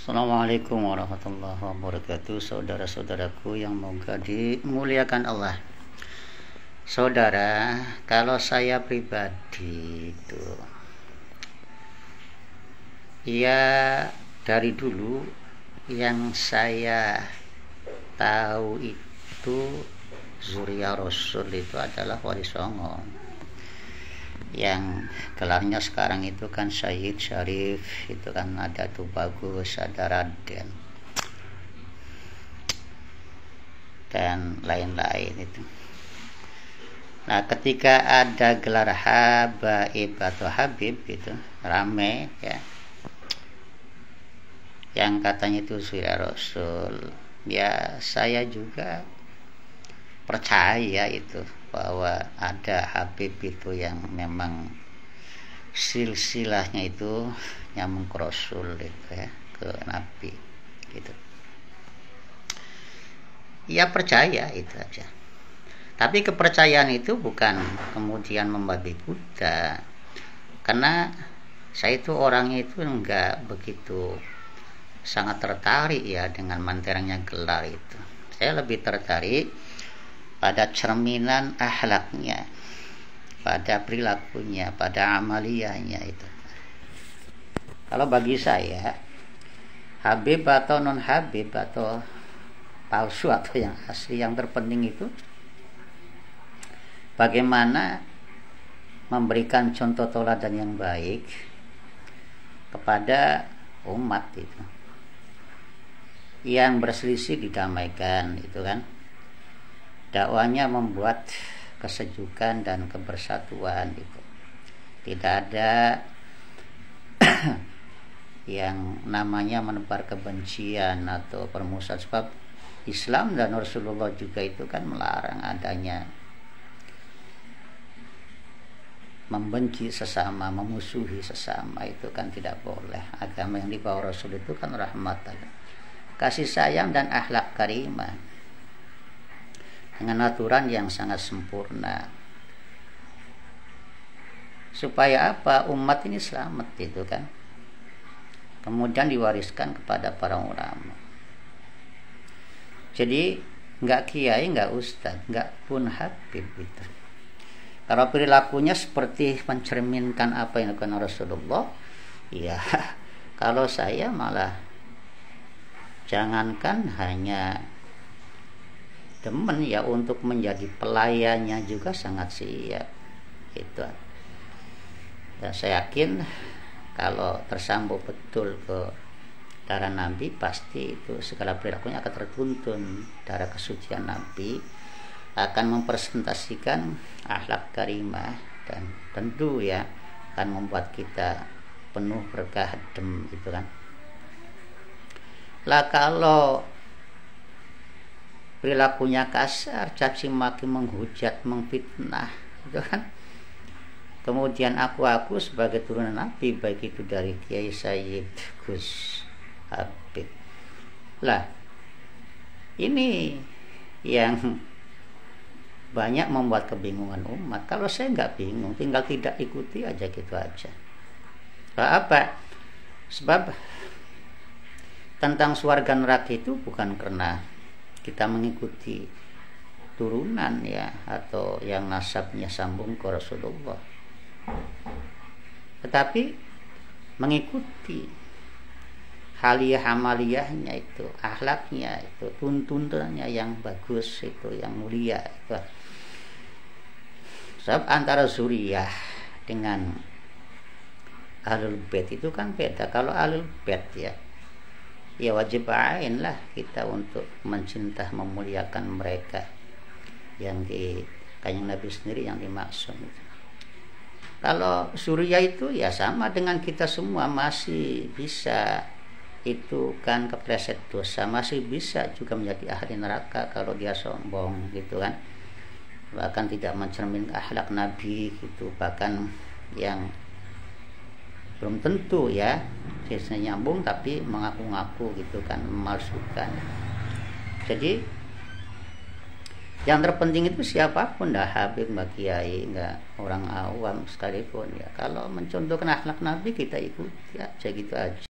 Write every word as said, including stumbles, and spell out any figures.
Assalamualaikum warahmatullahi wabarakatuh. Saudara-saudaraku yang moga dimuliakan Allah. Saudara, kalau saya pribadi itu ya dari dulu yang saya tahu itu Zuriya Rasul itu adalah Wali Songo, yang gelarnya sekarang itu kan Syahid Syarif, itu kan ada tuh Bagus, ada Raden dan lain-lain itu. Nah, ketika ada gelar Habaib atau Habib itu rame ya, yang katanya itu Zuriya Rasul, ya saya juga percaya itu bahwa ada Habib itu yang memang silsilahnya itu nyambung ke Rasul gitu ya, ke Nabi gitu. Ya percaya itu aja. Tapi kepercayaan itu bukan kemudian membabi buta, karena saya itu orangnya itu enggak begitu sangat tertarik ya dengan manternya gelar itu. Saya lebih tertarik pada cerminan akhlaknya, pada perilakunya, pada amaliyahnya itu. Kalau bagi saya, Habib atau non Habib atau palsu atau yang asli, yang terpenting itu bagaimana memberikan contoh teladan yang baik kepada umat itu. Yang berselisih didamaikan itu kan. Dakwanya membuat kesejukan dan kebersatuan gitu. Tidak ada yang namanya menebar kebencian atau permusuhan, sebab Islam dan Rasulullah juga itu kan melarang adanya membenci sesama, memusuhi sesama, itu kan tidak boleh. Agama yang dibawa Rasul itu kan rahmatan, kasih sayang dan akhlak karimah, dengan aturan yang sangat sempurna. Supaya apa? Umat ini selamat itu kan. Kemudian diwariskan kepada para ulama. Jadi enggak kiai, enggak ustaz, enggak pun habib itu. Kalau perilakunya seperti mencerminkan apa yang dilakukan Rasulullah, ya kalau saya malah jangankan hanya demen ya, untuk menjadi pelayannya juga sangat siap itu. Dan saya yakin kalau tersambung betul ke darah Nabi, pasti itu segala perilakunya akan tertuntun darah kesucian Nabi, akan mempresentasikan akhlak karimah, dan tentu ya akan membuat kita penuh berkah dem itu kan. Lah kalau perilakunya kasar, caci maki, menghujat, mengfitnah itu kan, kemudian aku-aku sebagai turunan Nabi, baik itu dari Kiai Sayyid, Gus, Habib, lah ini yang banyak membuat kebingungan umat. Kalau saya nggak bingung, tinggal tidak ikuti aja gitu aja. Lah apa? Sebab tentang surga neraka itu bukan karena kita mengikuti turunan ya, atau yang nasabnya sambung ke Rasulullah, tetapi mengikuti haliyah amaliyahnya itu, akhlaknya itu, tuntunannya yang bagus itu, yang mulia itu. Sebab antara Zuriyah dengan Ahlul Bait itu kan beda. Kalau Ahlul Bait ya ya wajib ain lah kita untuk mencinta, memuliakan mereka yang di Kanjeng Nabi sendiri yang dimaksud. Kalau Zuriyah itu ya sama dengan kita semua, masih bisa itu kan kepleset dosa, masih bisa juga menjadi ahli neraka kalau dia sombong gitu kan, bahkan tidak mencerminkan akhlak Nabi gitu, bahkan yang belum tentu ya biasanya nyambung tapi mengaku-ngaku gitu kan, memalsukan. Jadi yang terpenting itu siapapun, dah Habib, mbak Kiai, enggak orang awam sekalipun ya, kalau mencontohkan akhlak Nabi kita ikuti aja gitu aja.